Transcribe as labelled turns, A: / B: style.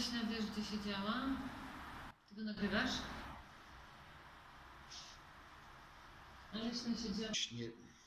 A: Leśna wiesz, gdzie siedziała? Ty to nagrywasz? A Leśna siedziała...
B: Nie,